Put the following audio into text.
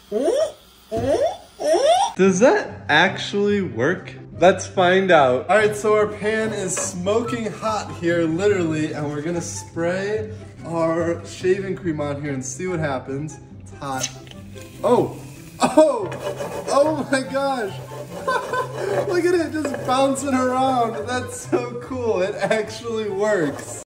Does that actually work? Let's find out. All right, so our pan is smoking hot here, literally, and we're gonna spray our shaving cream on here and see what happens. It's hot. Oh, oh my gosh. Look at it just bouncing around. That's so cool. It actually works.